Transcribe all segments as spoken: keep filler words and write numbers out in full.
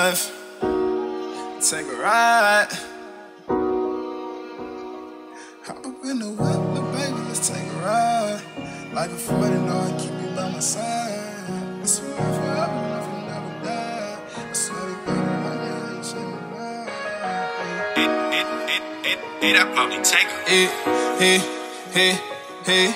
life. Take a ride. Hop up in the whip, little baby, let's take a ride. Like a forty, no, I keep you by my side. I swear forever, love will never die. I swear to God, I ain't changing my life. It, it, it, it, it, I probably take her. Hey, hey, hey, hey.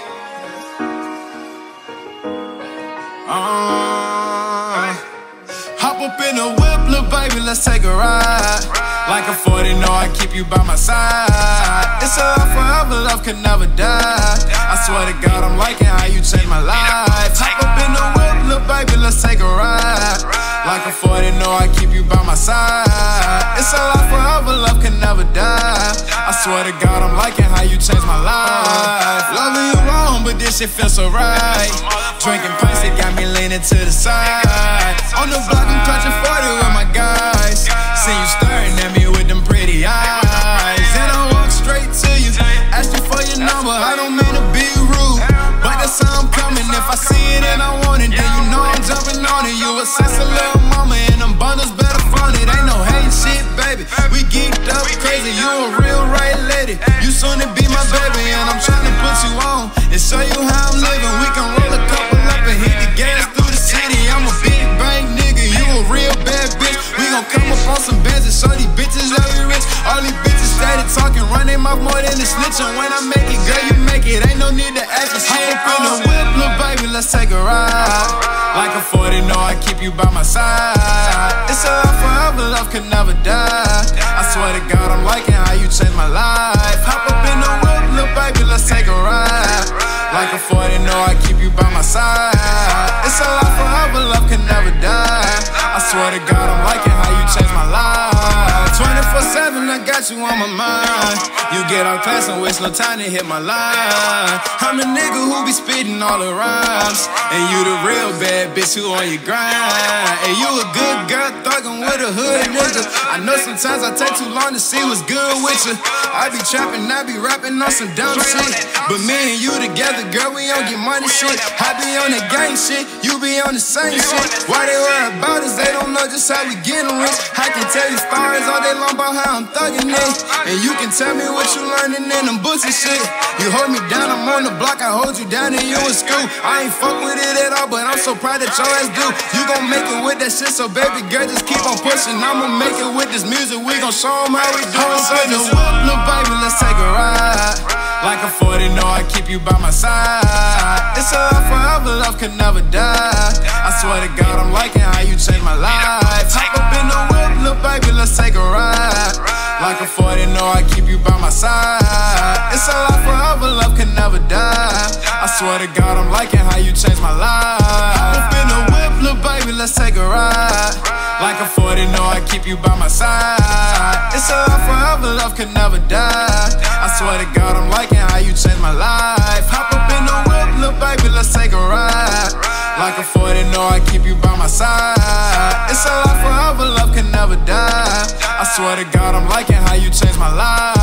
Uh, hop up in the whip, little baby, let's take a ride. Like a forty, no, I keep you by my side. It's a love forever, love can never die. I swear to God, I'm liking how you changed my life. Hop up in the whip, little baby, let's take a ride. Like a forty, no, I keep you by my side. It's a love forever, love can never die. I swear to God, I'm liking how you changed my life. Loving you wrong, but this shit feels so right. Drinking pints, it got me leaning to the side. On the block, I'm clutching forty with my guys. See you staring at me with them pretty eyes. And I walk straight to you, ask you for your number. I don't mean to be rude, but that's how I'm coming. If I see it and I want it, then you know I'm jumping on it. You a sexy little mama, and them bundles better front it. Ain't no hate shit, baby. We geeked up crazy. You a real right lady. You soon to be my baby, and I'm trying to put you on and show you how I'm living. We can roll a couple up and hit the gas through the city. I'm a big bang nigga, you a real bad bitch. We gon' come up on some bands and show these bitches how we rich. All these bitches started talking, run their mouth more than the snitching. When I make it, girl, you make it. Ain't no need to ask for shit. Hop in the whip, little baby, let's take a ride. Like a forty, no, I keep you by my side. It's a love forever, love can never die. I swear to God, I'm liking how you changed my life. Hop up in the whip, little baby, let's take a ride. Like a forty, no, I keep you by my side. It's a love forever, love can never die. I swear to God, I'm liking how you changed my life. twenty-four seven, I got you on my mind. You get out class and waste no time to hit my line. I'm the nigga who be spitting all the rhymes, and you the real bad bitch who on your grind. And you a good girl thuggin' with a hood nigga. I know sometimes I take too long to see what's good with you. I be trapping, I be rapping on some dumb shit, but me and you together, girl, we don't get money shit. I be on the gang shit, you be on the same shit. Why they worry about us, they don't know just how we getting rich. I can tell you stories all day long about how I'm thuggin' it, and you can tell me what you learning in them books and shit. You hold me down, I'm on the block, I hold you down and you in school. I ain't fuck with it at all, but I'm so proud that your ass do. You gon' make it with that shit, so baby girl, just keep on pushing. I'ma make it with this music, we gon' show them how we do it. So just whip, little baby, let's take a ride. Like a forty, no, I keep you by my side. It's a love forever, love can never die. I swear to God, I'm liking how you changed my life. Hop up in the whip, little baby, let's take a ride. Like a forty, no, I keep you by my side. It's a love forever, love can never die. I swear to God, I'm liking how you changed my life. Hop up in the whip, little baby, let's take a ride. Like a forty, no, I keep you by my side. It's a love forever, love can never die. I swear to God, I'm liking how you changed my life. Hop up in the whip, little baby, let's take a ride. Like a forty, no, I keep you by my side. It's a love forever, love can never die. I swear to God, I'm liking how you changed my life.